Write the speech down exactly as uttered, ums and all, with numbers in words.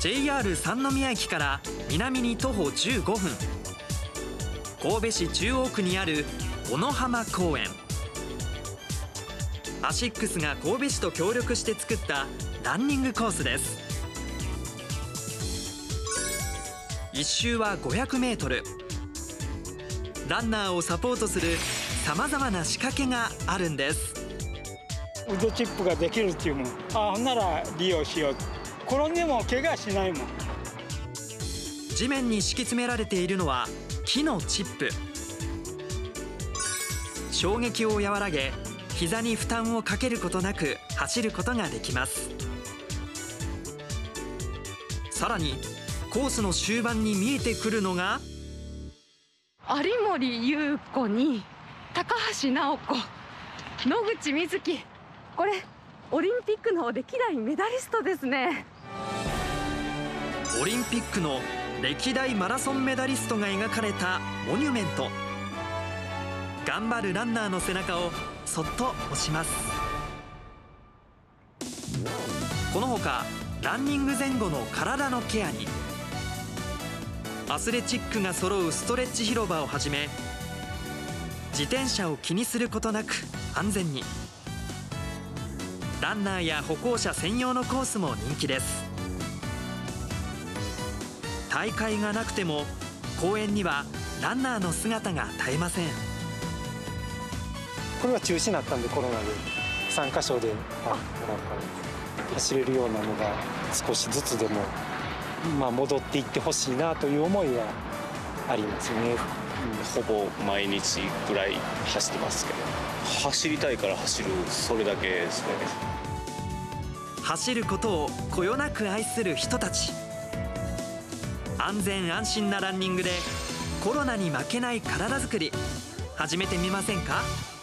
ジェイアール 三宮駅から南に徒歩じゅうごふん、神戸市中央区にある小野浜公園。アシックスが神戸市と協力して作ったランニングコースです。一周はごひゃくメートル。ランナーをサポートするさまざまな仕掛けがあるんです。 ウッドチップができるっていうもん、あほんなら利用しよう。転んでも怪我しないもん。 地面に敷き詰められているのは木のチップ。衝撃を和らげ、膝に負担をかけることなく走ることができます。さらにコースの終盤に見えてくるのが有森裕子に高橋尚子、野口みずき、これオリンピックの歴代メダリストですね。 オリンピックの歴代マラソンメダリストが描かれたモニュメント。頑張るランナーの背中をそっと押します。このほかランニング前後の体のケアにアスレチックが揃うストレッチ広場をはじめ、自転車を気にすることなく安全に、ランナーや歩行者専用のコースも人気です。大会がなくても公園にはランナーの姿が絶えません。 これは中止になったんで、コロナでさんかしょで走れるようなのが少しずつでも、まあ、戻っていってほしいなという思いはありますね。 ほぼ毎日ぐらい走ってますけど、走りたいから走る、それだけですね。 走ることをこよなく愛する人たち。安全安心なランニングでコロナに負けない体づくり、始めてみませんか？